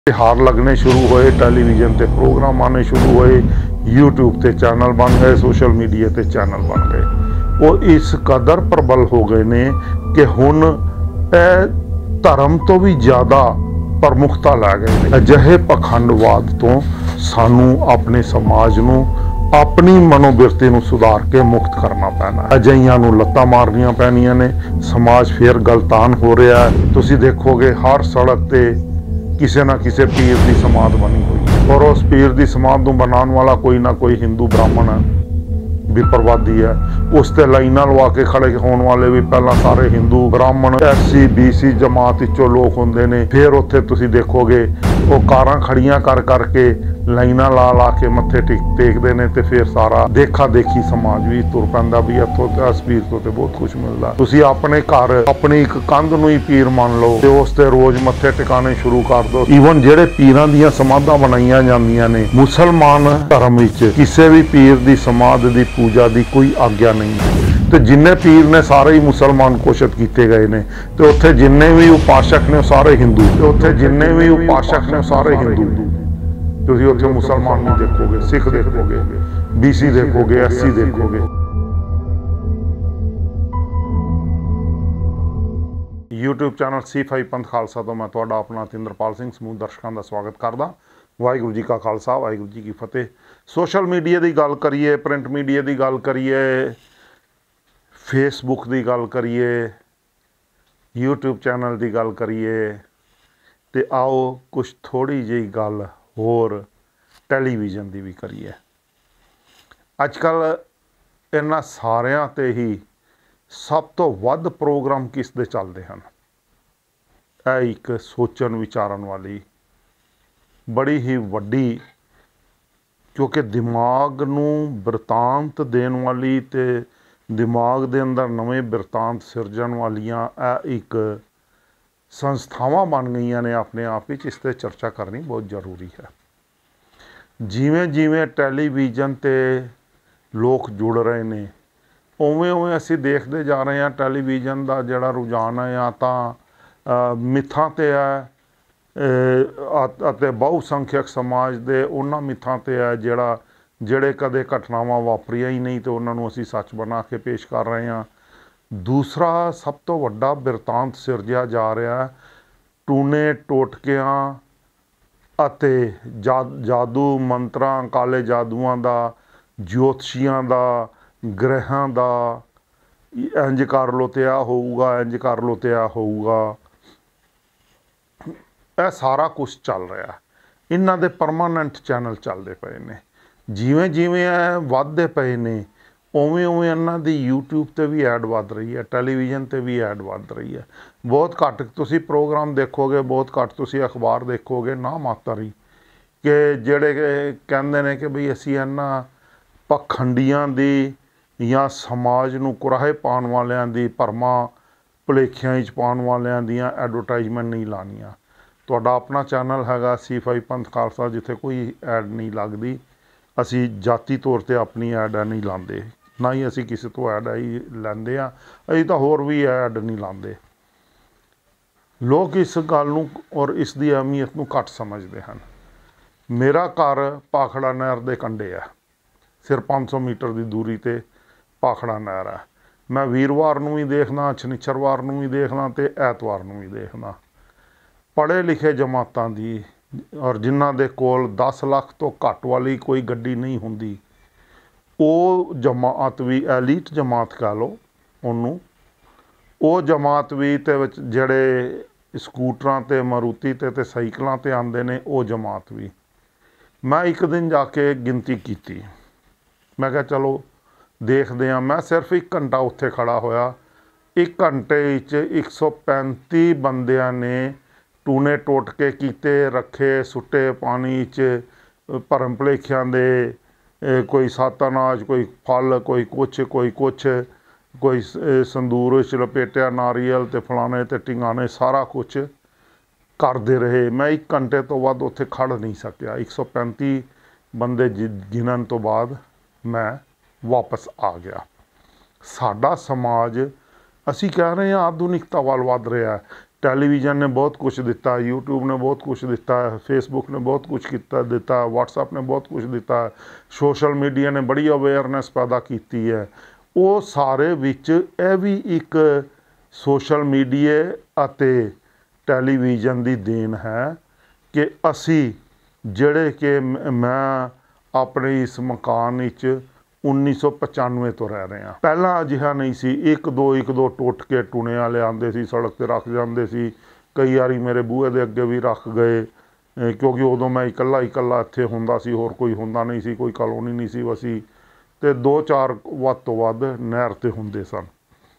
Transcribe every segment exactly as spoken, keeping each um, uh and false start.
तिहार लगने शुरू होए, टेलीविजन ते प्रोग्राम आने शुरू होए, यूट्यूब ते चैनल बन गए, सोशल मीडिया ते चैनल बन गए। वो इस कदर प्रबल हो गए ने कि हुण धर्म तो भी ज़्यादा प्रमुखता लै गए। अजिहे पखंडवाद तो सानू अपने समाज नू अपनी मनोबिरती नू सुधार के मुक्त करना पैना। अजिहियां नू लत्तां मारनियां पैणियां ने। समाज फिर गलतान हो रहा है। तुसीं देखोगे हर सड़क ते किसी ना किसी पीर की समाध बनी हुई है और उस पीर की समाध को बनाने वाला कोई ना कोई हिंदू ब्राह्मण है, विप्रवादी है। उस ते लाइनां लवा के खड़े होने वाले भी पहला सारे हिंदू ब्राह्मण एस सी बी सी जमात चो लोग होंगे ने। फिर उत्थे तुसीं देखोगे वो कारां खड़ियां कर करके लाइनां ला ला के मत्थे टेक टेकदे ने ते फिर सारा देखा देखी समाज भी तुर पैंदा भी इत्थों इस पीर तो ते बहुत कुछ मिलता। तुसीं अपने घर अपनी एक कंध नूं ही पीर मान लो ते उस ते रोज मत्थे टिकाने शुरू कर दो। ईवन जिहड़े पीरां दीयां समाधां बनाईयां जांदियां ने, मुसलमान धर्म विच किसी भी पीर दी समाध दी पूजा दी कोई आग्या नहीं। तो जिन्ने पीर ने सारे ही मुसलमान घोषित किए गए ने ते उत्थे जिन्ने भी उपासक ने सारे हिंदू ते उत्थे जिन्ने भी उपासक ने सारे हिंदू। तुसीं उत्थे मुसलमान नहीं देखोगे, सिख देखोगे, बीसी देखोगे, एससी देखोगे। यूट्यूब चैनल सी फाइव पंथ खालसा तो मैं तुहाडा अपना तिंद्रपाल सिंह समूह दर्शकों का स्वागत करदा। वाहिगुरू जी का खालसा, वाहिगुरू जी की फतेह। सोशल मीडिया की गल करिए, प्रिंट मीडिया की गल करिए, फेसबुक की गल करिए, यूट्यूब चैनल की गल करिए, तो आओ कुछ थोड़ी जी गल होर टैलीविजन की भी करिए। अजकल इन्हां सारियां ते ही सब तो वध प्रोग्राम किस दे चलते हैं। यह एक सोचन विचारन वाली बड़ी ही वड्डी, क्योंकि दिमाग नू बिरतांत देन वाली ते दिमाग दे अंदर नवे बिरतांत सिरजन वालियां यह एक संस्थावां बन गई ने अपने आप ही। इस ते चर्चा करनी बहुत जरूरी है। जिवें जिवें टैलीविजन ते लोग जुड़ रहे ने, उवें उवें असीं देखते जा रहे हैं टैलीविजन का जिहड़ा रुझान है या तां मिथां ते है अते बहुसंख्यक समाज दे उन्हां मिथां ते है जिहड़ा जिहड़े कदे घटनावां वापरियां ही नहीं तो उन्होंने असीं सच बना के पेश कर रहे हैं। दूसरा सब तो वड्डा बिरतांत सिरजिया जा रहा है टूने टोटकियां अते जा जादू मंत्रां काले जादूआं दा, ज्योतिषियां दा, ग्रहां दा। इंज कर लो तो यह होऊगा, इंज कर लो तो यह होऊगा। यह सारा कुछ चल रहा है। इन्हां दे परमानेंट चैनल चलते पे ने। जिवें जिवें वधदे पे ने उवें उवें इन्हां दी यूट्यूब ते भी ऐड वध रही है, टैलीविजन ते भी ऐड वध रही है। बहुत घट तुसीं प्रोग्राम देखोगे, बहुत घट तुसीं अखबार देखोगे ना मातर ही कि जिहड़े कहंदे ने कि बई असीं इन्हां पखंडियां दी या समाज नूं कुराहे पाउण वालियां दी भरमां भुलेखियां च पाउण वालियां दियां एडवरटाइजमेंट नहीं लानियां। तुहाडा अपना चैनल हैगा सी फाइव पंथ खालसा, जिथे कोई ऐड नहीं लगदी। असीं जाती तौर पर अपनी ऐड नहीं लाते, ना ही असीं किसी तो ऐड ही लैंदे आ। असीं तां होर भी ऐड नहीं लाते। लोग इस गल नूं और इस दी अहमियत नूं घट समझते हैं। मेरा घर भाखड़ा नहर दे कंढे है, सिर्फ पाँच सौ मीटर की दूरी ते भाखड़ा नहर है। मैं वीरवार नूं भी देखना, शनिचरवार नूं भी देखना ते ऐतवार नूं भी देखना। पढ़े लिखे जमातां दी और जिन्हां दे कोल दस लाख तो घट वाली कोई गड्डी नहीं हुंदी, वो जमात भी एलीट जमात कह लो उन्होंने, वो जमात भी ते जिहड़े स्कूटरां ते मारुति ते ते साइकलां ते आंदे ने वो जमात भी। मैं एक दिन जाके गिनती की, मैं कहा चलो देखते हैं। मैं सिर्फ एक घंटा उत्थे खड़ा होया, एक घंटे एक सौ पैंती बंदियां ने टूने टोटके कीते, रखे, सुट्टे पानी च भरम भुलेखियां दे, कोई सत्त अनाज, कोई फल, कोई कुछ कोई कुछ, कोई संदूर च लपेटिया नारियल ते फलाने ते टिंगाने, सारा कुछ करते रहे। मैं एक घंटे तो बाद उत्थे खड़ नहीं सकिया। एक सौ पैंती बंदे गिनन तो बाद मैं वापस आ गया। साडा समाज असी कह रहे हैं आधुनिकता वाल वध रहा है, ਟੈਲੀਵਿਜ਼ਨ ਨੇ ਬਹੁਤ ਕੁਛ ਦਿੱਤਾ, यूट्यूब ने बहुत कुछ ਦਿੱਤਾ, फेसबुक ने बहुत कुछ ਕੀਤਾ ਦਿੱਤਾ, WhatsApp ने बहुत कुछ ਦਿੱਤਾ, सोशल मीडिया ने बड़ी अवेयरनेस पैदा की है। वो सारे विच यह भी एक सोशल मीडिया ਅਤੇ ਟੈਲੀਵਿਜ਼ਨ ਦੀ देन है कि असी ਜਿਹੜੇ कि मैं अपने इस मकान विच उन्नीस सौ पचानवे तो रह रहे हैं। पहला अजिहा नहीं सी, एक दो एक दो टुट के टूने वाले आते सी, सड़क पर रख जाते सी, कई बारी मेरे बूहे के अगे भी रख गए, क्योंकि उदों मैं इकला इकला इत्थे हुंदा सी, होर कोई हुंदा नहीं सी, कोई कॉलोनी नहीं सी वसी, ते दो चार वध तो वध नहर ते हुंदे सन।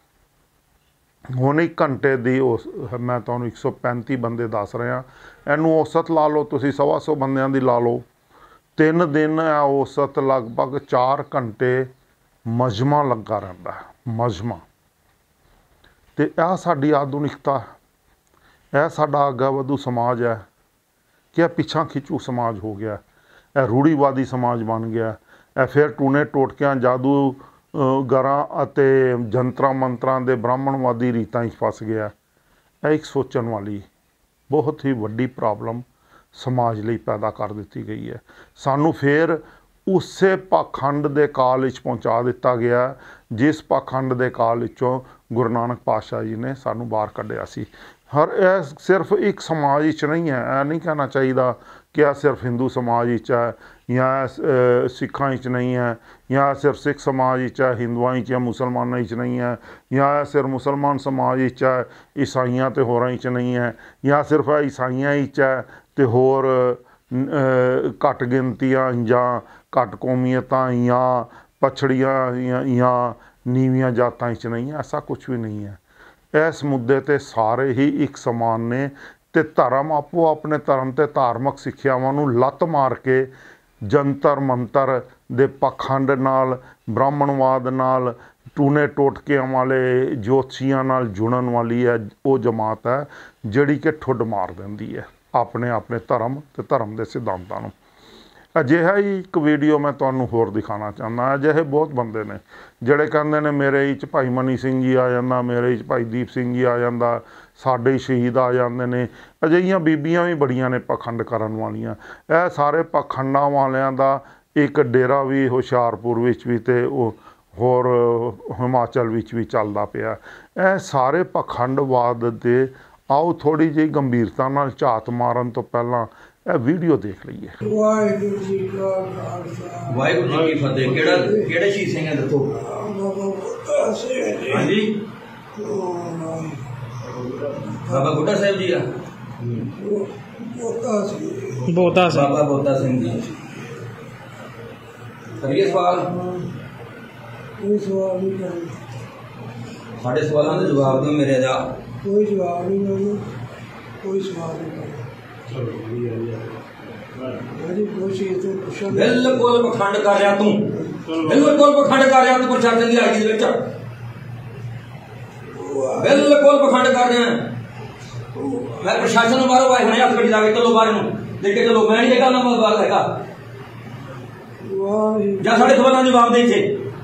हुण एक घंटे दी उस मैं तुहानूं एक सौ पैंती बंदे दस रहा, इनू औसत ला लो तुसीं, सवा सौ बंदियां दी ला लो, तीन दिन औसत लगभग चार घंटे मजमा लगा रहिंदा है, मजमा। ते यह साडी आधुनिकता, यह साडा अग्गा वधू समाज है कि यह पिछा खिंचू समाज हो गया, यह रूढ़ीवादी समाज बन गया, यह फिर टूने टोटकियां जादू गरां अते जंतरां मंत्रां दे ब्राह्मणवादी रीतां 'च फस गया। यह एक सोचण वाली बहुत ही वड्डी प्रॉब्लम समाज ਲਈ पैदा कर दी गई है। सानू फिर उसे पाखंड के काल विच पहुँचा दिता गया जिस पाखंड के काल विचों गुरु नानक पातशाह जी ने सानू बाहर कढ़िया सी। हर यह सिर्फ एक समाज विच नहीं है, यह नहीं कहना चाहिए कि यह सिर्फ हिंदू समाज विच है या सिखां विच नहीं है, या सिर्फ सिख समाज विच है, हिंदुआं विच या मुसलमानां विच नहीं है, या सिर्फ मुसलमान समाज विच है, ईसाइयां ते होरां विच नहीं है, या सिर्फ ईसाइयां विच है ते होर घट गिनतियां या घट कौमीयतां या पछड़ियां या नीवियां जातां विच नहीं है। ऐसा कुछ भी नहीं है। इस मुद्दे ते सारे ही एक समान ने, ते धर्म आपो अपने धर्म ते धार्मिक सिक्ख्यावां नूं लत्त मार के जंतर मंतर दे पखंड नाल, ब्राह्मणवाद नाल, टूने टोटकियां वाले ज्योतिषियां नाल जुड़न वाली है वो जमात है जिहड़ी कि ठुड मार दिंदी है अपने अपने धर्म ते धर्म के सिद्धांतां नूं। अजिहा ही एक वीडियो मैं तुहानूं होर दिखाना चाहना। अजिहे बहुत बंदे ने जिहड़े कहंदे ने मेरे च भाई मनी सिंह जी आ जांदा, मेरे च भाई दीप सिंह जी आ जांदा, साडे शहीद आ जांदे ने। अजिहियां बीबियां भी बड़ियां ने पखंड करन वालियां। यह सारे पखंडां वालियां दा एक डेरा भी हुशियारपुर विच भी ते होर हिमाचल विच भी चलदा पिया। यह सारे पखंडवाद दे आओ थोड़ी जी गंभीरता नाल झात मारन तो पहला यह वीडियो देख लीए। वाहिगुरू जी का खालसा वाहिगुरू जी की फतेह। केड़ा केड़े शहीद सिंह है दसो? हां जी, बाबा बुड्ढा साहब जी आ बोता से बाबा बोता सिंह जी। करिए सवाल? कोई सवाल नहीं करना, साढ़े सवालों के जवाब दो मेरे दा। कोई जवाब नहीं करना, कोई सवाल नहीं करना। मेरी कोशिश तो पूछो बिल्कुल पखंड कर रहा तू, बिल्कुल पखंड कर रहा तू प्रशासन की आईडी दे विच, बिल्कुल पखंड कर रहा है। मैं प्रशासन नूं बाहरों आए हुणे हत्थ कटी लाके चलो बाहर नूं लेके चलो। मैं नहीं देखा ना बात हैगा जा साढ़े सवालों जवाब दे इत्थे।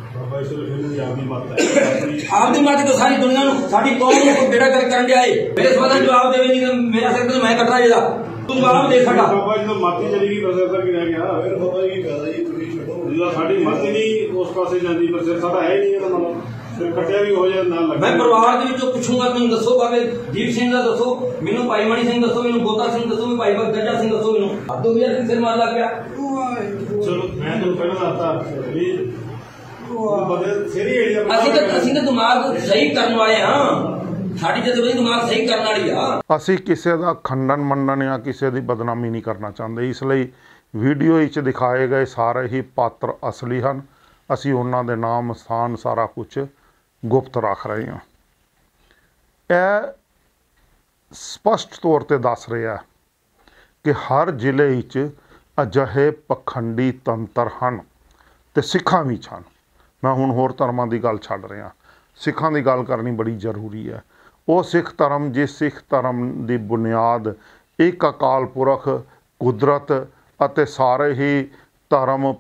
आपदी मत तो सारी दुनिया नूं साडी कौम नूं कोई बेड़ा कर करन दिया है। मेरे सवालों जवाब देवे नहीं मेरा सिर ते मैं कटना जेदा तू जवाब दे सका। बाबा जी तो माती चली गई प्रशासन की रह गया फिर बाबा जी कहदा जी तुसीं छड्डो जिला साडी माती नहीं उस पासे जांदी पर सिर साडा है नहीं ਇਹਦਾ मतलब फिर कटिया भी हो जाए ना लगे। मैं परिवार के विचों पुछूंगा तुम दसो बाबे दीप सिंह का दसो, मैनू भाई मणि सिंह दसो, मैनू बोता सिंह दसो, मैं भाई गजा सिंह दसो। मैनू अब तो यार सिर मार लग गया। चलो मैं तो पहला आता भी बदल सिर ही ਅਸੀਂ ਤਾਂ ਅਸੀਂ ਤਾਂ ਦਿਮਾਗ ਸਹੀ ਕਰਨ ਵਾਲੇ ਹਾਂ, ਸਾਡੀ ਜਦ ਦਿਮਾਗ ਸਹੀ ਕਰਨ ਵਾਲੀ ਆ। ਅਸੀਂ ਕਿਸੇ ਦਾ ਖੰਡਨ ਮੰਡਨ ਜਾਂ ਕਿਸੇ ਦੀ ਬਦਨਾਮੀ ਨਹੀਂ ਕਰਨਾ ਚਾਹੁੰਦੇ, ਇਸ ਲਈ ਵੀਡੀਓ ਵਿੱਚ ਦਿਖਾਏ ਗਏ ਸਾਰੇ ਹੀ ਪਾਤਰ ਅਸਲੀ ਹਨ। ਅਸੀਂ ਉਹਨਾਂ ਦੇ ਨਾਮ ਸਥਾਨ ਸਾਰਾ ਕੁਝ ਗੁਪਤ ਰੱਖ ਰਹੇ ਹਾਂ। ਇਹ ਸਪਸ਼ਟ ਤੌਰ 'ਤੇ ਦੱਸ ਰਿਹਾ ਕਿ ਹਰ ਜ਼ਿਲ੍ਹੇ ਵਿੱਚ ਅਜਿਹੇ ਪਖੰਡੀ ਤੰਤਰ ਹਨ ਤੇ ਸਿੱਖਾਂ ਵਿੱਚ ਹਨ। ਮੈਂ ਹੁਣ ਹੋਰ ਧਰਮਾਂ ਦੀ ਗੱਲ ਛੱਡ ਰਿਹਾ, ਸਿੱਖਾਂ ਦੀ ਗੱਲ ਕਰਨੀ ਬੜੀ ਜ਼ਰੂਰੀ ਹੈ। ਉਹ ਸਿੱਖ ਧਰਮ ਜਿਸ ਸਿੱਖ ਧਰਮ ਦੀ ਬੁਨਿਆਦ ਇੱਕ ਅਕਾਲ ਪੁਰਖ, ਕੁਦਰਤ ਅਤੇ ਸਾਰੇ ਹੀ ਧਰਮ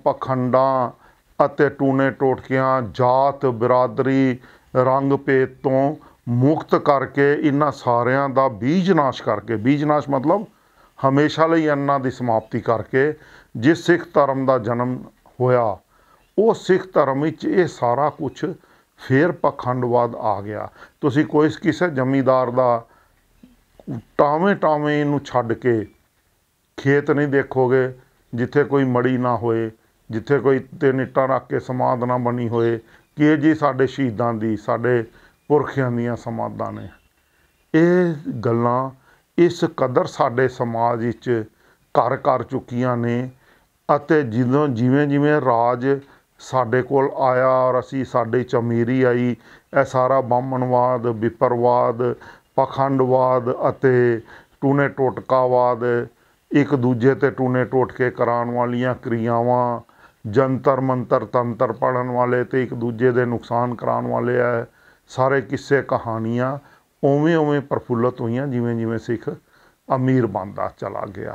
ਪਖੰਡਾਂ ਅਤੇ ਟੂਣੇ ਟੋਟਕਿਆਂ, ਜਾਤ ਬਿਰਾਦਰੀ, ਰੰਗ ਭੇਦ ਤੋਂ ਮੁਕਤ ਕਰਕੇ ਇਹਨਾਂ ਸਾਰਿਆਂ ਦਾ ਬੀਜ ਨਾਸ਼ ਕਰਕੇ, ਬੀਜ ਨਾਸ਼ ਮਤਲਬ ਹਮੇਸ਼ਾ ਲਈ ਇਹਨਾਂ ਦੀ ਸਮਾਪਤੀ ਕਰਕੇ, ਜਿਸ ਸਿੱਖ ਧਰਮ ਦਾ ਜਨਮ ਹੋਇਆ ਉਹ ਸਿੱਖ ਧਰਮ ਵਿੱਚ ਇਹ ਸਾਰਾ ਕੁਛ ਫੇਰ ਪਖੰਡਵਾਦ ਆ ਗਿਆ। ਤੁਸੀਂ ਕੋਈ ਕਿਸੇ ਜ਼ਮੀਂਦਾਰ ਦਾ ਟਾਵੇਂ ਟਾਵੇਂ ਇਹਨੂੰ ਛੱਡ ਕੇ ਖੇਤ ਨਹੀਂ ਦੇਖੋਗੇ ਜਿੱਥੇ ਕੋਈ ਮੜੀ ਨਾ ਹੋਏ, ਜਿੱਥੇ ਕੋਈ ਤਿੰਨ ਇੱਟਾਂ ਰੱਖ ਕੇ ਸਮਾਧ ਨਾ ਬਣੀ ਹੋਏ ਕਿ ਇਹ ਜੀ ਸਾਡੇ ਸ਼ਹੀਦਾਂ ਦੀ, ਸਾਡੇ ਪੁਰਖਿਆਂ ਦੀਆਂ ਸਮਾਧਾਂ ਨੇ। ਇਹ ਗੱਲਾਂ ਇਸ ਕਦਰ ਸਾਡੇ ਸਮਾਜ ਵਿੱਚ ਘਰ ਕਰ ਚੁੱਕੀਆਂ ਨੇ ਅਤੇ ਜਦੋਂ ਜਿਵੇਂ ਜਿਵੇਂ ਰਾਜ ਸਾਡੇ ਕੋਲ ਆਇਆ ਔਰ ਅਸੀਂ ਸਾਡੇ 'ਚ ਅਮੀਰੀ ਆਈ, ਇਹ ਸਾਰਾ ਬਾਹਮਣਵਾਦ, ਵਿਪਰਵਾਦ, ਪਖੰਡਵਾਦ ਅਤੇ ਟੂਣੇ ਟੋਟਕਾਵਾਦ, ਇੱਕ ਦੂਜੇ 'ਤੇ ਟੂਣੇ ਟੋਟਕੇ ਕਰਾਉਣ ਵਾਲੀਆਂ ਕਿਰਿਆਵਾਂ, ਜੰਤਰ ਮੰਤਰ ਤੰਤਰ ਪੜ੍ਹਨ ਵਾਲੇ ਅਤੇ ਇੱਕ ਦੂਜੇ ਦੇ ਨੁਕਸਾਨ ਕਰਾਉਣ ਵਾਲੇ ਹੈ ਸਾਰੇ ਕਿੱਸੇ ਕਹਾਣੀਆਂ ਉਵੇਂ ਉਵੇਂ ਪ੍ਰਫੁੱਲਤ ਹੋਈਆਂ ਜਿਵੇਂ ਜਿਵੇਂ ਸਿੱਖ ਅਮੀਰ ਬਣਦਾ ਚਲਾ ਗਿਆ।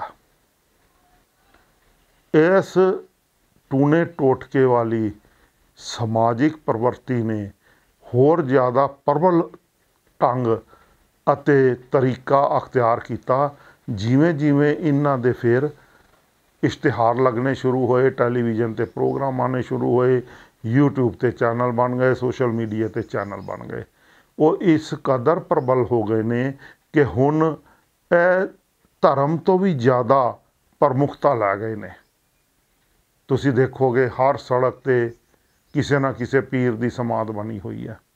ਇਸ ਟੂਣੇ ਟੋਟਕੇ ਵਾਲੀ ਸਮਾਜਿਕ ਪ੍ਰਵਰਤੀ ਨੇ ਹੋਰ ਜ਼ਿਆਦਾ ਪ੍ਰਬਲ ਢੰਗ ਅਤੇ ਤਰੀਕਾ ਅਖਤਿਆਰ ਕੀਤਾ ਜਿਵੇਂ ਜਿਵੇਂ ਇਹਨਾਂ ਦੇ ਫਿਰ ਇਸ਼ਤਿਹਾਰ ਲੱਗਣੇ ਸ਼ੁਰੂ ਹੋਏ, ਟੈਲੀਵਿਜ਼ਨ 'ਤੇ ਪ੍ਰੋਗਰਾਮ ਆਉਣੇ ਸ਼ੁਰੂ ਹੋਏ, ਯੂਟਿਊਬ 'ਤੇ ਚੈਨਲ ਬਣ ਗਏ, ਸੋਸ਼ਲ ਮੀਡੀਆ 'ਤੇ ਚੈਨਲ ਬਣ ਗਏ। ਉਹ ਇਸ ਕਦਰ ਪ੍ਰਬਲ ਹੋ ਗਏ ਨੇ ਕਿ ਹੁਣ ਇਹ ਧਰਮ ਤੋਂ ਵੀ ਜ਼ਿਆਦਾ ਪ੍ਰਮੁੱਖਤਾ ਲੈ ਗਏ ਨੇ। ਤੁਸੀਂ ਦੇਖੋਗੇ ਹਰ ਸੜਕ 'ਤੇ ਕਿਸੇ ਨਾ ਕਿਸੇ ਪੀਰ ਦੀ ਸਮਾਧ ਬਣੀ ਹੋਈ ਹੈ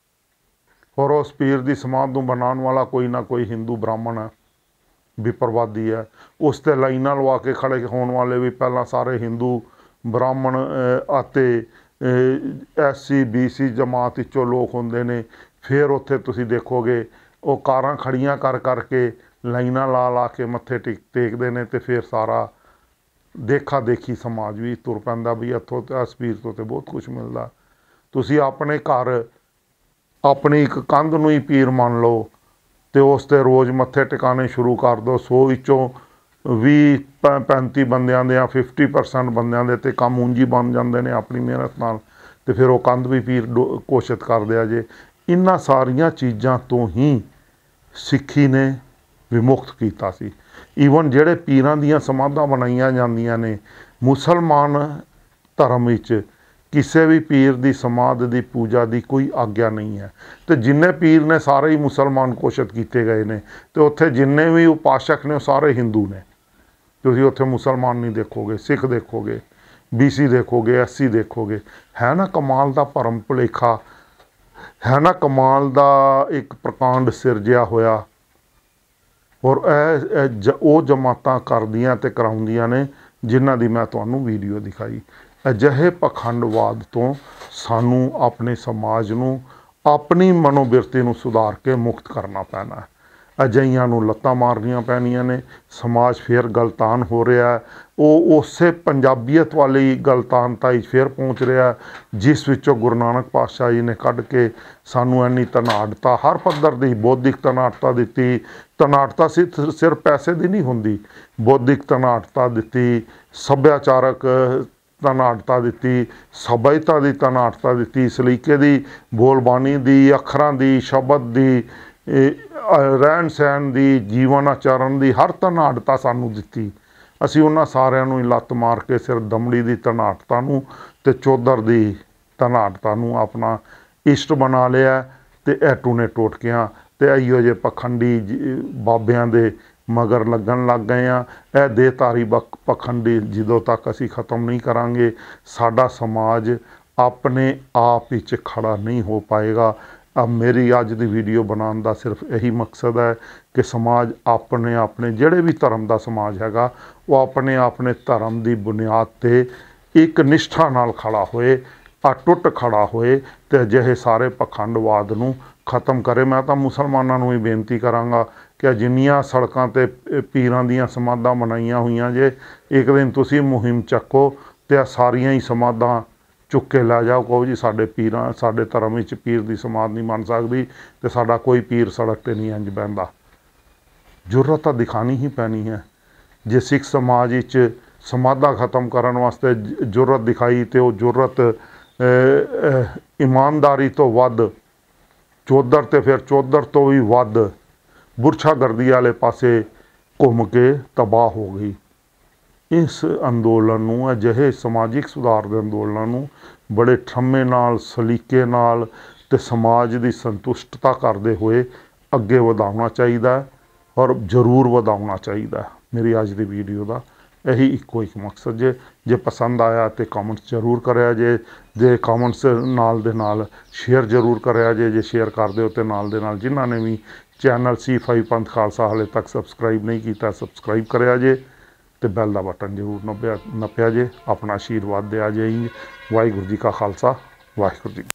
ਔਰ ਉਸ ਪੀਰ ਦੀ ਸਮਾਧ ਨੂੰ ਬਣਾਉਣ ਵਾਲਾ ਕੋਈ ਨਾ ਕੋਈ ਹਿੰਦੂ ਬ੍ਰਾਹਮਣ ਹੈ, ਵਿਪਰਵਾਦੀ ਹੈ। ਉਸ 'ਤੇ ਲਾਈਨਾਂ ਲਵਾ ਕੇ ਖੜੇ ਹੋਣ ਵਾਲੇ ਵੀ ਪਹਿਲਾਂ ਸਾਰੇ ਹਿੰਦੂ ਬ੍ਰਾਹਮਣ ਅਤੇ ਐਸ ਸੀ ਬੀ ਸੀ ਜਮਾਤ ਵਿੱਚੋਂ ਲੋਕ ਹੁੰਦੇ ਨੇ। ਫਿਰ ਉੱਥੇ ਤੁਸੀਂ ਦੇਖੋਗੇ ਉਹ ਕਾਰਾਂ ਖੜੀਆਂ ਕਰ ਕਰਕੇ ਲਾਈਨਾਂ ਲਾ ਲਾ ਕੇ ਮੱਥੇ ਟੇਕ ਟੇਕਦੇ ਨੇ ਅਤੇ ਫਿਰ ਸਾਰਾ ਦੇਖਾ ਦੇਖੀ ਸਮਾਜ ਵੀ ਤੁਰ ਪੈਂਦਾ ਵੀ ਇੱਥੋਂ ਇਸ ਪੀਰ ਤੋਂ ਤਾਂ ਬਹੁਤ ਕੁਛ ਮਿਲਦਾ। ਤੁਸੀਂ ਆਪਣੇ ਘਰ ਆਪਣੀ ਇੱਕ ਕੰਧ ਨੂੰ ਹੀ ਪੀਰ ਮੰਨ ਲਓ ਅਤੇ ਉਸ 'ਤੇ ਰੋਜ਼ ਮੱਥੇ ਟਿਕਾਣੇ ਸ਼ੁਰੂ ਕਰ ਦਿਓ। ਸੌ ਵਿੱਚੋਂ ਵੀਹ ਪ ਪੈਂਤੀ ਬੰਦਿਆਂ ਦੇ ਜਾਂ ਫਿਫਟੀ ਪਰਸੈਂਟ ਬੰਦਿਆਂ ਦੇ 'ਤੇ ਕੰਮ ਉਂਝ ਹੀ ਬਣ ਜਾਂਦੇ ਨੇ ਆਪਣੀ ਮਿਹਨਤ ਨਾਲ, ਅਤੇ ਫਿਰ ਉਹ ਕੰਧ ਵੀ ਪੀਰ ਡੋ ਘੋਸ਼ਿਤ ਕਰਦੇ ਆ ਜੇ। ਇਹਨਾਂ ਸਾਰੀਆਂ ਚੀਜ਼ਾਂ ਤੋਂ ਹੀ ਸਿੱਖੀ ਨੇ ਵਿਮੁਕਤ ਕੀਤਾ ਸੀ। ਈਵਨ ਜਿਹੜੇ ਪੀਰਾਂ ਦੀਆਂ ਸਮਾਧਾਂ ਬਣਾਈਆਂ ਜਾਂਦੀਆਂ ਨੇ ਮੁਸਲਮਾਨ ਧਰਮ ਵਿੱਚ ਕਿਸੇ ਵੀ ਪੀਰ ਦੀ ਸਮਾਧ ਦੀ ਪੂਜਾ ਦੀ ਕੋਈ ਆਗਿਆ ਨਹੀਂ ਹੈ ਅਤੇ ਜਿੰਨੇ ਪੀਰ ਨੇ ਸਾਰੇ ਹੀ ਮੁਸਲਮਾਨ ਘੋਸ਼ਿਤ ਕੀਤੇ ਗਏ ਨੇ ਅਤੇ ਉੱਥੇ ਜਿੰਨੇ ਵੀ ਉਪਾਸ਼ਕ ਨੇ ਉਹ ਸਾਰੇ ਹਿੰਦੂ ਨੇ। ਤੁਸੀਂ ਉੱਥੇ ਮੁਸਲਮਾਨ ਨਹੀਂ ਦੇਖੋਗੇ, ਸਿੱਖ ਦੇਖੋਗੇ, ਬੀ ਸੀ ਦੇਖੋਗੇ, ਐਸ ਸੀ ਦੇਖੋਗੇ। ਹੈ ਨਾ ਕਮਾਲ ਦਾ ਭਰਮ ਭੁਲੇਖਾ, ਹੈ ਨਾ ਕਮਾਲ ਦਾ ਇੱਕ ਪ੍ਰਕਾਂਡ ਸਿਰਜਿਆ ਹੋਇਆ। ਔਰ ਇਹ ਉਹ ਜਮਾਤਾਂ ਕਰਦੀਆਂ ਅਤੇ ਕਰਾਉਂਦੀਆਂ ਨੇ ਜਿਨ੍ਹਾਂ ਦੀ ਮੈਂ ਤੁਹਾਨੂੰ ਵੀਡੀਓ ਦਿਖਾਈ। ਅਜਿਹੇ ਪਖੰਡਵਾਦ ਤੋਂ ਸਾਨੂੰ ਆਪਣੇ ਸਮਾਜ ਨੂੰ ਆਪਣੀ ਮਨੋਬਿਰਤੀ ਨੂੰ ਸੁਧਾਰ ਕੇ ਮੁਕਤ ਕਰਨਾ ਪੈਣਾ। ਅਜਿਹੀਆਂ ਨੂੰ ਲੱਤਾਂ ਮਾਰਨੀਆਂ ਪੈਣੀਆਂ ਨੇ। ਸਮਾਜ ਫਿਰ ਗਲਤਾਨ ਹੋ ਰਿਹਾ, ਉਹ ਉਸੇ ਪੰਜਾਬੀਅਤ ਵਾਲੀ ਗਲਤਾਨਤਾ ਹੀ ਫਿਰ ਪਹੁੰਚ ਰਿਹਾ ਜਿਸ ਵਿੱਚੋਂ ਗੁਰੂ ਨਾਨਕ ਪਾਤਸ਼ਾਹ ਜੀ ਨੇ ਕੱਢ ਕੇ ਸਾਨੂੰ ਇੰਨੀ ਧਨਾੜਤਾ ਹਰ ਪੱਧਰ ਦੀ ਬੌਧਿਕ ਧਨਾੜਤਾ ਦਿੱਤੀ। ਧਨਾੜਤਾ ਸਿਰਫ ਸਿਰਫ ਪੈਸੇ ਦੀ ਨਹੀਂ ਹੁੰਦੀ, ਬੌਧਿਕ ਧਨਾੜਤਾ ਦਿੱਤੀ, ਸੱਭਿਆਚਾਰਕ ਧਨਾੜਤਾ ਦਿੱਤੀ, ਸਭਿਅਤਾ ਦੀ ਧਨਾੜਤਾ ਦਿੱਤੀ, ਸਲੀਕੇ ਦੀ, ਬੋਲਬਾਣੀ ਦੀ, ਅੱਖਰਾਂ ਦੀ, ਸ਼ਬਦ ਦੀ, ਰਹਿਣ ਸਹਿਣ ਦੀ, ਜੀਵਨ ਆਚਰਨ ਦੀ ਹਰ ਧਨਾੜਤਾ ਸਾਨੂੰ ਦਿੱਤੀ। ਅਸੀਂ ਉਹਨਾਂ ਸਾਰਿਆਂ ਨੂੰ ਹੀ ਲੱਤ ਮਾਰ ਕੇ ਸਿਰ ਦਮੜੀ ਦੀ ਧਨਾੜਤਾ ਨੂੰ ਅਤੇ ਚੌਧਰ ਦੀ ਧਨਾੜਤਾ ਨੂੰ ਆਪਣਾ ਇਸ਼ਟ ਬਣਾ ਲਿਆ ਅਤੇ ਇਹ ਟੂਣੇ ਟੋਟਕਿਆਂ ਅਤੇ ਇਹੋ ਜਿਹੇ ਪਖੰਡੀ ਬਾਬਿਆਂ ਦੇ ਮਗਰ ਲੱਗਣ ਲੱਗ ਗਏ ਆ। ਇਹ ਦੇਹਧਾਰੀ ਬਕ ਪਖੰਡੀ ਜਦੋਂ ਤੱਕ ਅਸੀਂ ਖ਼ਤਮ ਨਹੀਂ ਕਰਾਂਗੇ ਸਾਡਾ ਸਮਾਜ ਆਪਣੇ ਆਪ ਵਿੱਚ ਖੜਾ ਨਹੀਂ ਹੋ ਪਾਏਗਾ। ਆ ਮੇਰੀ ਅੱਜ ਦੀ ਵੀਡੀਓ ਬਣਾਉਣ ਦਾ ਸਿਰਫ ਇਹੀ ਮਕਸਦ ਹੈ ਕਿ ਸਮਾਜ ਆਪਣੇ ਆਪਣੇ ਜਿਹੜੇ ਵੀ ਧਰਮ ਦਾ ਸਮਾਜ ਹੈਗਾ ਉਹ ਆਪਣੇ ਆਪਣੇ ਧਰਮ ਦੀ ਬੁਨਿਆਦ 'ਤੇ ਇੱਕ ਨਿਸ਼ਠਾ ਨਾਲ ਖੜਾ ਹੋਏ, ਅਟੁੱਟ ਖੜਾ ਹੋਏ ਅਤੇ ਅਜਿਹੇ ਸਾਰੇ ਪਖੰਡਵਾਦ ਨੂੰ ਖ਼ਤਮ ਕਰੇ। ਮੈਂ ਤਾਂ ਮੁਸਲਮਾਨਾਂ ਨੂੰ ਵੀ ਬੇਨਤੀ ਕਰਾਂਗਾ ਕਿ ਜਿੰਨੀਆਂ ਸੜਕਾਂ 'ਤੇ ਪੀਰਾਂ ਦੀਆਂ ਸਮਾਧਾਂ ਬਣਾਈਆਂ ਹੋਈਆਂ ਜੇ ਇੱਕ ਦਿਨ ਤੁਸੀਂ ਮੁਹਿੰਮ ਚੱਕੋ ਅਤੇ ਇਹ ਸਾਰੀਆਂ ਹੀ ਸਮਾਧਾਂ ਚੁੱਕ ਕੇ ਲੈ ਜਾਓ। ਕਹੋ ਜੀ ਸਾਡੇ ਪੀਰਾਂ ਸਾਡੇ ਧਰਮ ਵਿੱਚ ਪੀਰ ਦੀ ਸਮਾਧ ਨਹੀਂ ਬਣ ਸਕਦੀ ਅਤੇ ਸਾਡਾ ਕੋਈ ਪੀਰ ਸੜਕ 'ਤੇ ਨਹੀਂ ਇੰਝ ਬਹਿੰਦਾ। ਜ਼ਰੂਰਤ ਤਾਂ ਦਿਖਾਉਣੀ ਹੀ ਪੈਣੀ ਹੈ। ਜੇ ਸਿੱਖ ਸਮਾਜ ਵਿੱਚ ਸਮਾਧਾਂ ਖ਼ਤਮ ਕਰਨ ਵਾਸਤੇ ਜ਼ਰੂਰਤ ਦਿਖਾਈ ਅਤੇ ਉਹ ਜ਼ਰੂਰਤ ਇਮਾਨਦਾਰੀ ਤੋਂ ਵੱਧ ਚੌਧਰ ਤੇ ਫਿਰ ਚੌਧਰ ਤੋਂ ਵੀ ਵੱਧ ਬੁਰਛਾਗਰਦੀ ਵਾਲੇ ਪਾਸੇ ਘੁੰਮ ਕੇ ਤਬਾਹ ਹੋ ਗਈ। ਇਸ ਅੰਦੋਲਨ ਨੂੰ, ਅਜਿਹੇ ਸਮਾਜਿਕ ਸੁਧਾਰ ਦੇ ਅੰਦੋਲਨ ਨੂੰ ਬੜੇ ਠੰਮੇ ਨਾਲ, ਸਲੀਕੇ ਨਾਲ ਤੇ ਸਮਾਜ ਦੀ ਸੰਤੁਸ਼ਟਤਾ ਕਰਦੇ ਹੋਏ ਅੱਗੇ ਵਧਾਉਣਾ ਚਾਹੀਦਾ ਔਰ ਜ਼ਰੂਰ ਵਧਾਉਣਾ ਚਾਹੀਦਾ। ਮੇਰੀ ਅੱਜ ਦੀ ਵੀਡੀਓ ਦਾ ਇਹੀ ਇੱਕੋ ਇੱਕ ਮਕਸਦ ਜੇ ਜੇ ਪਸੰਦ ਆਇਆ ਤੇ ਕਮੈਂਟਸ ਜ਼ਰੂਰ ਕਰਿਆ ਜੇ ਜੇ ਕਮੈਂਟਸ ਨਾਲ ਦੇ ਨਾਲ ਸ਼ੇਅਰ ਜ਼ਰੂਰ ਕਰਿਆ ਜੇ ਜੇ ਸ਼ੇਅਰ ਕਰ ਦਿਓ ਤੇ ਨਾਲ ਦੇ ਨਾਲ ਜਿਨ੍ਹਾਂ ਨੇ ਵੀ ਚੈਨਲ ਸੀ ਫਾਈਵ ਪੰਥ ਖਾਲਸਾ ਹਾਲੇ ਤੱਕ ਸਬਸਕ੍ਰਾਈਬ ਨਹੀਂ ਕੀਤਾ, ਸਬਸਕ੍ਰਾਈਬ ਕਰਿਆ ਜੇ ਤੇ ਬੈਲ ਦਾ ਬਟਨ ਜ਼ਰੂਰ ਨੱਪਿਆ ਨੱਪਿਆ ਜੇ। ਆਪਣਾ ਆਸ਼ੀਰਵਾਦ ਦਿਆ ਜੇ। ਵਾਹਿਗੁਰੂ ਜੀ ਕਾ ਖਾਲਸਾ, ਵਾਹਿਗੁਰੂ ਜੀ।